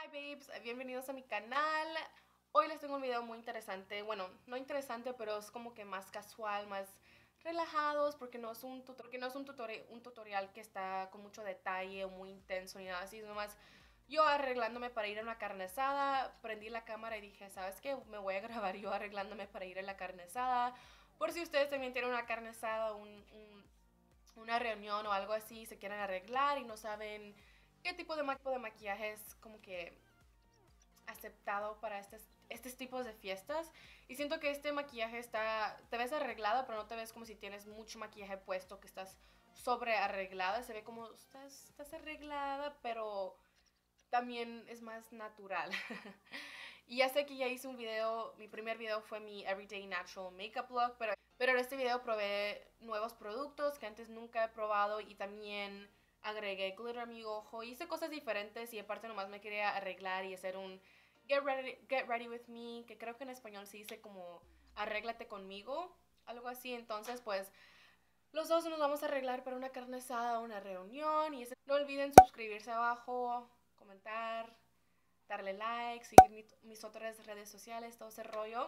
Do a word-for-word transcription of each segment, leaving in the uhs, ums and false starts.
Hi babes, bienvenidos a mi canal. Hoy les tengo un video muy interesante. Bueno, no interesante, pero es como que más casual, más relajados, porque no es un, tutor- porque no es un, tutori- un tutorial que está con mucho detalle o muy intenso ni nada así. Es nomás yo arreglándome para ir a una carne asada. Prendí la cámara y dije, ¿sabes qué? Me voy a grabar yo arreglándome para ir a la carne asada. Por si ustedes también tienen una carne asada, un, un- una reunión o algo así, se quieren arreglar y no saben qué tipo de, ma- tipo de maquillaje es como que aceptado para estos, estos tipos de fiestas. Y siento que este maquillaje está, te ves arreglada, pero no te ves como si tienes mucho maquillaje puesto, que estás sobre arreglada. Se ve como estás, estás arreglada, pero también es más natural. Y ya sé que ya hice un video, mi primer video fue mi Everyday Natural Makeup Look, pero, pero en este video probé nuevos productos que antes nunca he probado y también agregué glitter a mi ojo. Hice cosas diferentes y aparte nomás me quería arreglar y hacer un get ready, get ready with me, que creo que en español se dice como arréglate conmigo, algo así. Entonces pues los dos nos vamos a arreglar para una carne asada, una reunión y ese... no olviden suscribirse abajo, comentar, darle like, seguir mi, mis otras redes sociales, todo ese rollo.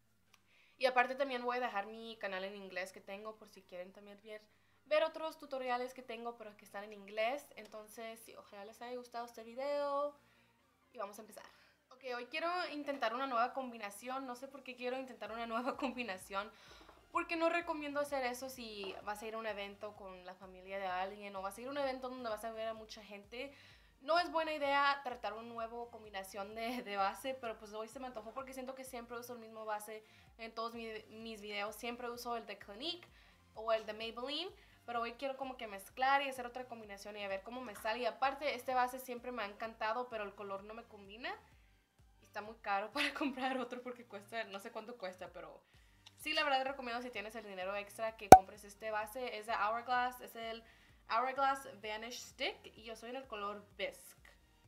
Y aparte también voy a dejar mi canal en inglés que tengo por si quieren también ver, ver otros tutoriales que tengo pero que están en inglés. Entonces, sí, ojalá les haya gustado este video y vamos a empezar. Ok, hoy quiero intentar una nueva combinación. No sé por qué quiero intentar una nueva combinación. Porque no recomiendo hacer eso si vas a ir a un evento con la familia de alguien o vas a ir a un evento donde vas a ver a mucha gente. No es buena idea tratar una nueva combinación de, de base, pero pues hoy se me antojó porque siento que siempre uso el mismo base en todos mi, mis videos. Siempre uso el de Clinique o el de Maybelline, pero hoy quiero como que mezclar y hacer otra combinación y a ver cómo me sale. Y aparte, este base siempre me ha encantado, pero el color no me combina. Y está muy caro para comprar otro porque cuesta, no sé cuánto cuesta, pero sí, la verdad recomiendo si tienes el dinero extra que compres este base. Es de Hourglass, es el Hourglass Vanish Stick y yo soy en el color Bisque.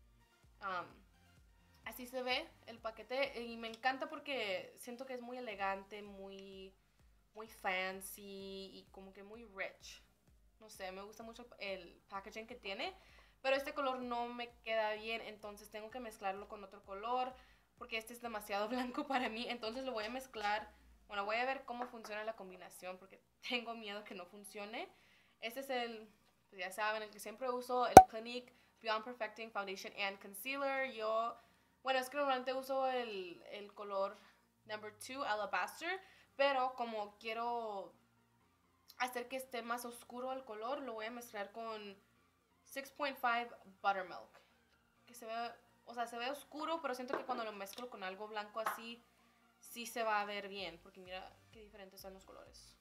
Um, Así se ve el paquete y me encanta porque siento que es muy elegante, muy, muy fancy y como que muy rich. No sé, me gusta mucho el packaging que tiene, pero este color no me queda bien, entonces tengo que mezclarlo con otro color porque este es demasiado blanco para mí, entonces lo voy a mezclar. Bueno, voy a ver cómo funciona la combinación porque tengo miedo que no funcione. Este es el, pues ya saben, el que siempre uso, el Clinique Beyond Perfecting Foundation and Concealer. Yo, bueno, es que normalmente uso el, el color number two, Alabaster, pero como quiero hacer que esté más oscuro el color, lo voy a mezclar con six point five Buttermilk. Que se ve, o sea, se ve oscuro, pero siento que cuando lo mezclo con algo blanco así, sí se va a ver bien, porque mira qué diferentes son los colores.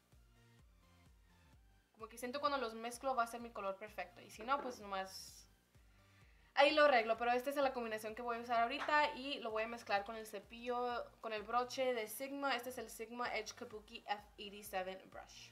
Como que siento cuando los mezclo va a ser mi color perfecto, y si no, pues nomás ahí lo arreglo, pero esta es la combinación que voy a usar ahorita y lo voy a mezclar con el cepillo, con el broche de Sigma. Este es el Sigma Edge Kabuki F ochenta y siete Brush.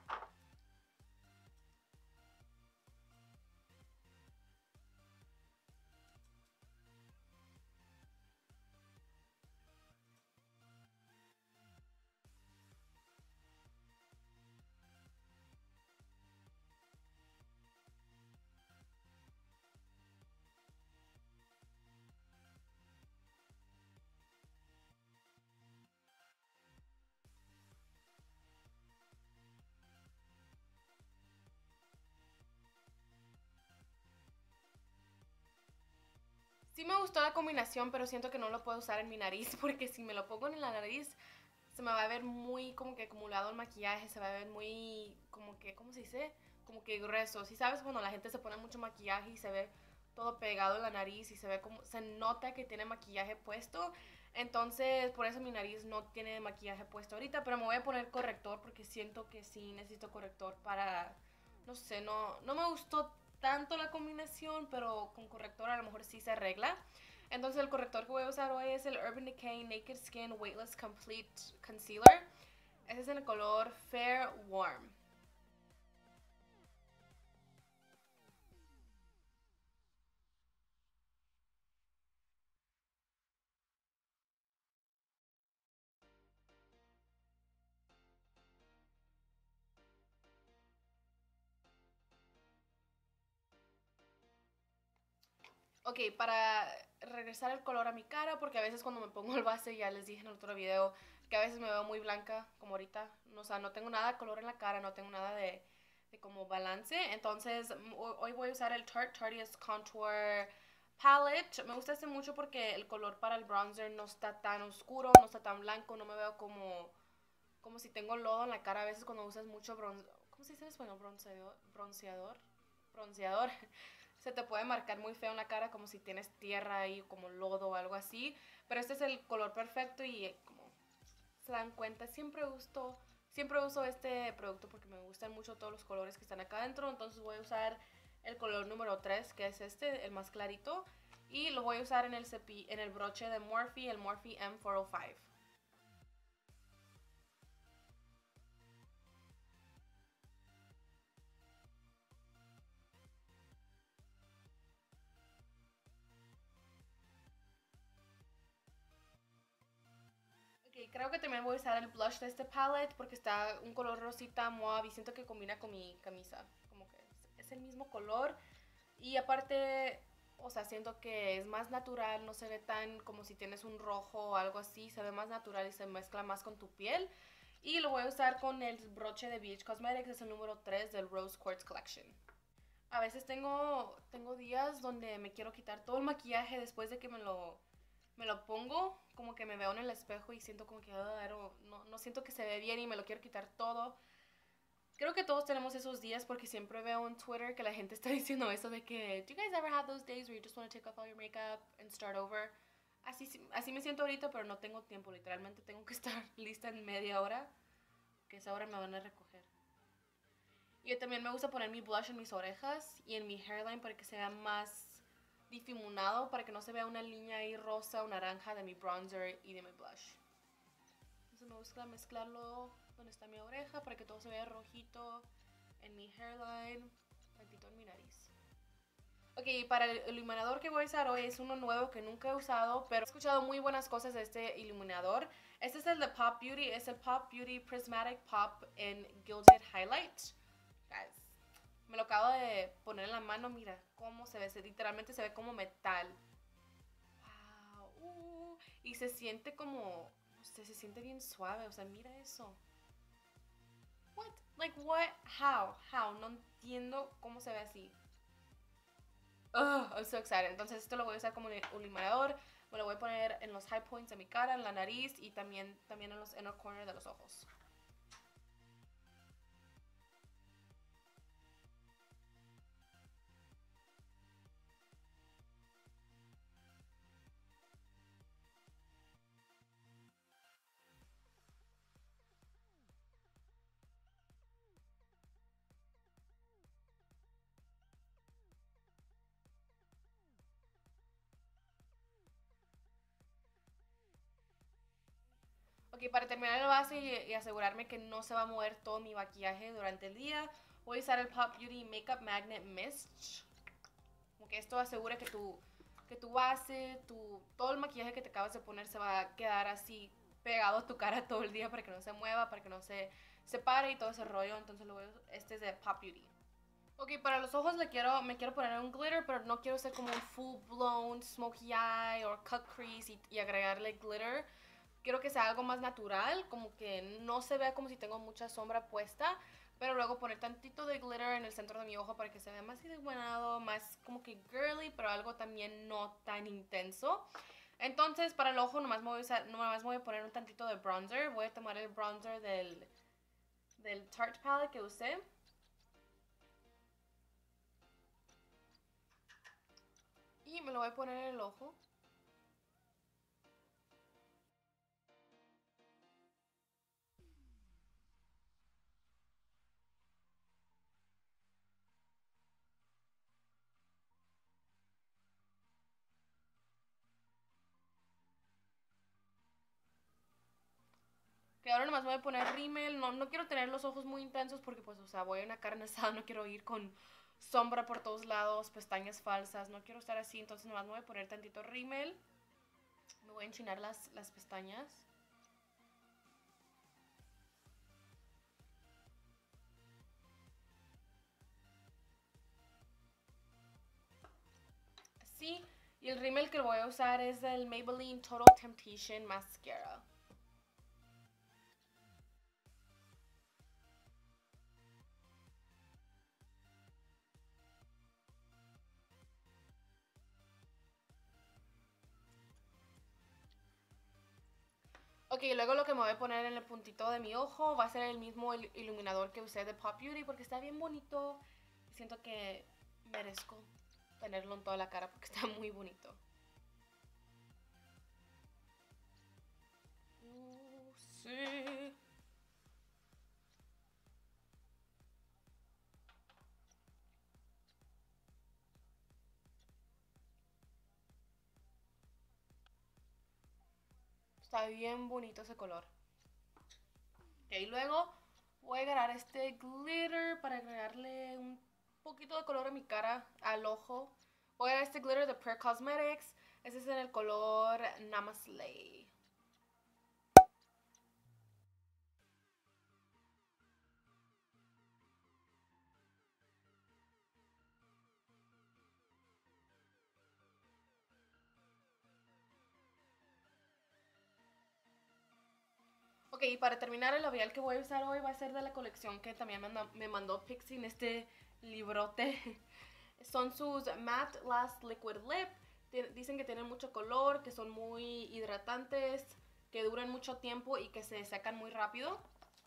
Sí me gustó la combinación, pero siento que no lo puedo usar en mi nariz porque si me lo pongo en la nariz se me va a ver muy como que acumulado el maquillaje, se va a ver muy como que, ¿cómo se dice? Como que grueso. Si sabes cuando la gente se pone mucho maquillaje y se ve todo pegado en la nariz y se ve como, se nota que tiene maquillaje puesto. Entonces, por eso mi nariz no tiene maquillaje puesto ahorita, pero me voy a poner corrector porque siento que sí necesito corrector para, no sé, no, no me gustó tanto la combinación, pero con corrector a lo mejor sí se arregla. Entonces el corrector que voy a usar hoy es el Urban Decay Naked Skin Weightless Complete Concealer. Este es en el color Fair Warm. Ok, para regresar el color a mi cara, porque a veces cuando me pongo el base, ya les dije en el otro video, que a veces me veo muy blanca, como ahorita. O sea, no tengo nada de color en la cara, no tengo nada de, de como balance. Entonces, hoy voy a usar el Tarte Tarteist Contour Palette. Me gusta este mucho porque el color para el bronzer no está tan oscuro, no está tan blanco, no me veo como, como si tengo lodo en la cara. A veces cuando usas mucho bronce, ¿cómo se dice en español? Bronceador, bronceador, bronceador. Se te puede marcar muy feo en la cara como si tienes tierra ahí, como lodo o algo así. Pero este es el color perfecto y como se dan cuenta, siempre uso, siempre uso este producto porque me gustan mucho todos los colores que están acá adentro. Entonces voy a usar el color número tres, que es este, el más clarito. Y lo voy a usar en el, cepi en el broche de Morphe, el Morphe M cuatrocientos cinco. Okay, creo que también voy a usar el blush de este palette porque está un color rosita mauve y siento que combina con mi camisa. Como que es, es el mismo color. Y aparte, o sea, siento que es más natural, no se ve tan como si tienes un rojo o algo así. Se ve más natural y se mezcla más con tu piel. Y lo voy a usar con el broche de B H Cosmetics, es el número tres del Rose Quartz Collection. A veces tengo, tengo días donde me quiero quitar todo el maquillaje después de que me lo, me lo pongo, como que me veo en el espejo y siento como que oh, no, no siento que se ve bien y me lo quiero quitar todo. Creo que todos tenemos esos días porque siempre veo en Twitter que la gente está diciendo eso de que do you guys ever have those days where you just want to take off all your makeup and start over? Así, así me siento ahorita, pero no tengo tiempo, literalmente tengo que estar lista en media hora, que esa hora me van a recoger. Y también me gusta poner mi blush en mis orejas y en mi hairline para que se vea más difuminado, para que no se vea una línea ahí rosa o naranja de mi bronzer y de mi blush. Entonces me gusta mezclarlo donde está mi oreja para que todo se vea rojito en mi hairline, tantito en mi nariz. Ok, para el iluminador que voy a usar hoy es uno nuevo que nunca he usado, pero he escuchado muy buenas cosas de este iluminador. Este es el de Pop Beauty, es el Pop Beauty Prismatic Pop en Gilded Highlight. Guys, me lo acabo de poner en la mano, mira cómo se ve, literalmente se ve como metal. Wow, uh, y se siente como, no sé, se siente bien suave, o sea, mira eso. What? Like what? How? How? No entiendo cómo se ve así. Ugh, I'm so excited. Entonces esto lo voy a usar como un iluminador. Me lo voy a poner en los high points de mi cara, en la nariz y también, también en los inner corner de los ojos. Ok, para terminar el base y, y asegurarme que no se va a mover todo mi maquillaje durante el día, voy a usar el Pop Beauty Makeup Magnet Mist. Como que esto asegura que tu, que tu base, tu, todo el maquillaje que te acabas de poner se va a quedar así pegado a tu cara todo el día para que no se mueva, para que no se separe y todo ese rollo. Entonces lo voy a, este es de Pop Beauty. Ok, para los ojos le quiero, me quiero poner un glitter, pero no quiero ser como un full blown smokey eye o cut crease y, y agregarle glitter. Quiero que sea algo más natural, como que no se vea como si tengo mucha sombra puesta, pero luego poner tantito de glitter en el centro de mi ojo para que se vea más iluminado, más como que girly, pero algo también no tan intenso. Entonces para el ojo nomás me voy a, usar, nomás me voy a poner un tantito de bronzer. Voy a tomar el bronzer del, del Tarte Palette que usé. Y me lo voy a poner en el ojo. Que ahora nomás voy a poner rímel. No, no quiero tener los ojos muy intensos porque pues, o sea, voy a una carne asada, no quiero ir con sombra por todos lados, pestañas falsas, no quiero estar así, entonces nomás me voy a poner tantito rímel. Me voy a enchinar las, las pestañas. Así. Y el rímel que voy a usar es el Maybelline Total Temptation Mascara. Ok, luego lo que me voy a poner en el puntito de mi ojo va a ser el mismo iluminador que usé de Pop Beauty porque está bien bonito. Y siento que merezco tenerlo en toda la cara porque está muy bonito. Uh, sí. Está bien bonito ese color. Ok, luego voy a agarrar este glitter para agregarle un poquito de color a mi cara, al ojo. Voy a agarrar este glitter de Pure Cosmetics. Este es en el color Namaslay. Ok, y para terminar el labial que voy a usar hoy va a ser de la colección que también me mandó Pixie en este librote. Son sus Matte Last Liquid Lip. Dicen que tienen mucho color, que son muy hidratantes, que duran mucho tiempo y que se secan muy rápido.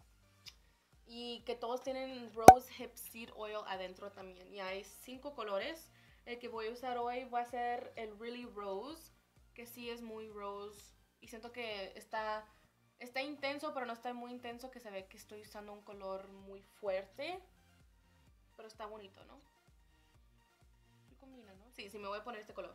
Y que todos tienen Rose Hip Seed Oil adentro también. Y hay cinco colores. El que voy a usar hoy va a ser el Really Rose, que sí es muy rose. Y siento que está, está intenso, pero no está muy intenso, que se ve que estoy usando un color muy fuerte. Pero está bonito, ¿no? Sí combina, ¿no? Sí, sí, me voy a poner este color.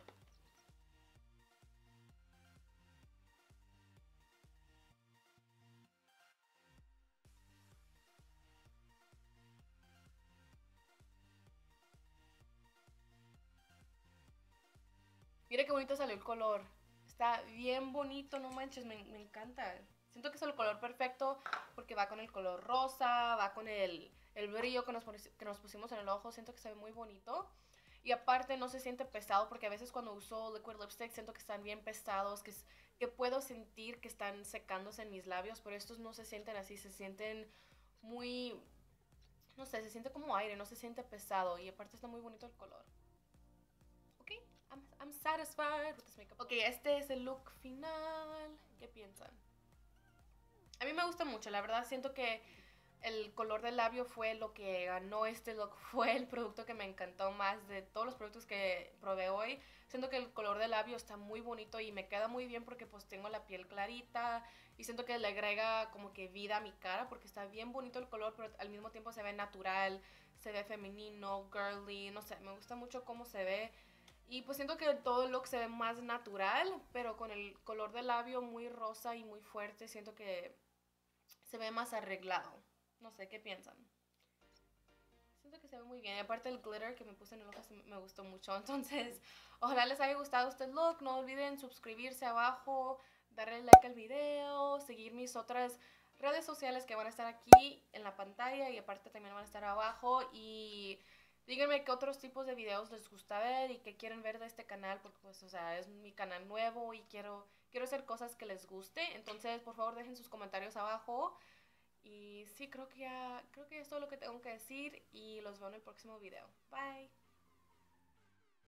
Mira qué bonito salió el color. Está bien bonito, no manches, me, me encanta. Siento que es el color perfecto porque va con el color rosa, va con el, el brillo que nos, que nos pusimos en el ojo. Siento que se ve muy bonito. Y aparte no se siente pesado porque a veces cuando uso liquid lipstick siento que están bien pesados, que, que puedo sentir que están secándose en mis labios, pero estos no se sienten así, se sienten muy, no sé, se siente como aire, no se siente pesado y aparte está muy bonito el color. Ok, I'm, I'm satisfied with this makeup. Ok, este es el look final. ¿Qué piensan? A mí me gusta mucho, la verdad siento que el color del labio fue lo que ganó este look, fue el producto que me encantó más de todos los productos que probé hoy. Siento que el color del labio está muy bonito y me queda muy bien porque pues tengo la piel clarita y siento que le agrega como que vida a mi cara porque está bien bonito el color, pero al mismo tiempo se ve natural, se ve femenino, girly, no sé, me gusta mucho cómo se ve. Y pues siento que todo el look se ve más natural, pero con el color del labio muy rosa y muy fuerte, siento que se ve más arreglado. No sé, ¿qué piensan? Siento que se ve muy bien. Y aparte el glitter que me puse en el ojo me gustó mucho. Entonces, ojalá les haya gustado este look. No olviden suscribirse abajo, darle like al video, seguir mis otras redes sociales que van a estar aquí en la pantalla y aparte también van a estar abajo. Y díganme qué otros tipos de videos les gusta ver y qué quieren ver de este canal, porque pues, o sea, es mi canal nuevo y quiero, quiero hacer cosas que les guste. Entonces, por favor, dejen sus comentarios abajo. Y sí, creo que ya, creo que es todo lo que tengo que decir y los veo en el próximo video. Bye.